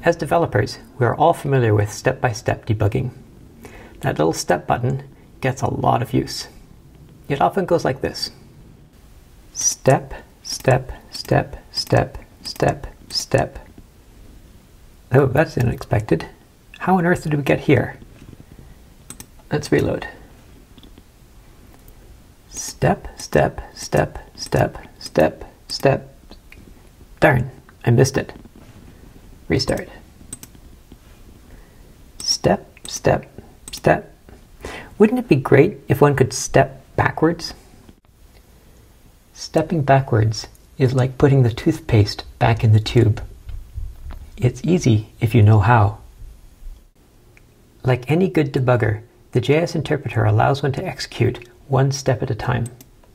As developers, we are all familiar with step-by-step debugging. That little step button gets a lot of use. It often goes like this. Step, step, step, step, step, step. Oh, that's unexpected. How on earth did we get here? Let's reload. Step, step, step, step, step, step. Darn, I missed it. Restart. Step, step, step. Wouldn't it be great if one could step backwards? Stepping backwards is like putting the toothpaste back in the tube. It's easy if you know how. Like any good debugger, the JS interpreter allows one to execute one step at a time.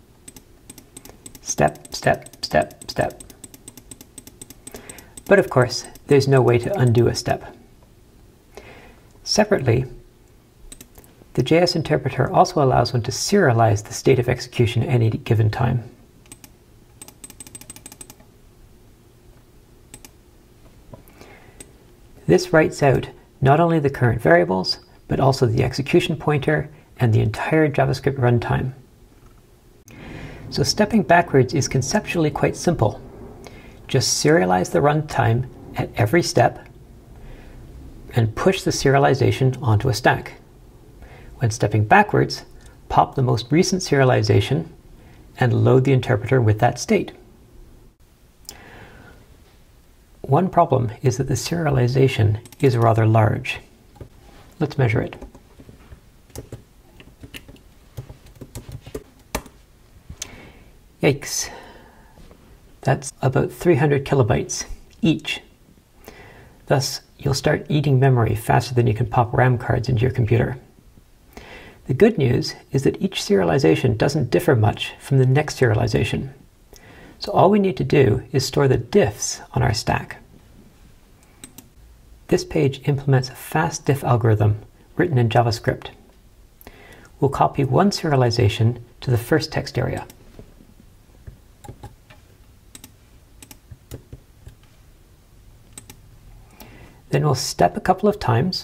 Step, step, step, step. But of course, there's no way to undo a step. Separately, the JS interpreter also allows one to serialize the state of execution at any given time. This writes out not only the current variables, but also the execution pointer and the entire JavaScript runtime. So stepping backwards is conceptually quite simple. Just serialize the runtime at every step and push the serialization onto a stack. When stepping backwards, pop the most recent serialization and load the interpreter with that state. One problem is that the serialization is rather large. Let's measure it. Yikes. That's about 300 kilobytes each. Thus, you'll start eating memory faster than you can pop RAM cards into your computer. The good news is that each serialization doesn't differ much from the next serialization. So all we need to do is store the diffs on our stack. This page implements a fast diff algorithm written in JavaScript. We'll copy one serialization to the first text area. Then we'll step a couple of times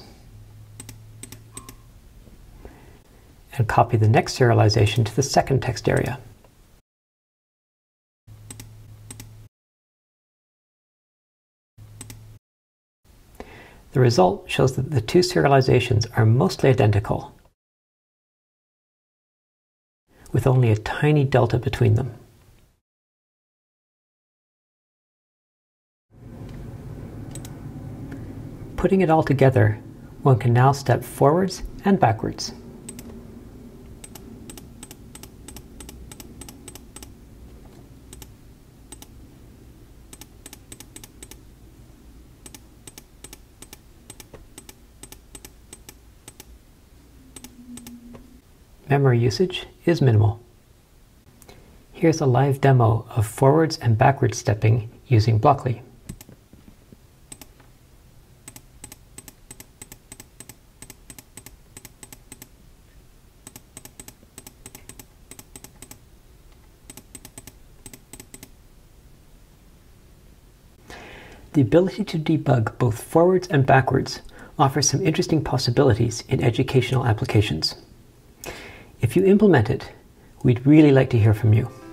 and copy the next serialization to the second text area. The result shows that the two serializations are mostly identical, with only a tiny delta between them. Putting it all together, one can now step forwards and backwards. Memory usage is minimal. Here's a live demo of forwards and backwards stepping using Blockly. The ability to debug both forwards and backwards offers some interesting possibilities in educational applications. If you implement it, we'd really like to hear from you.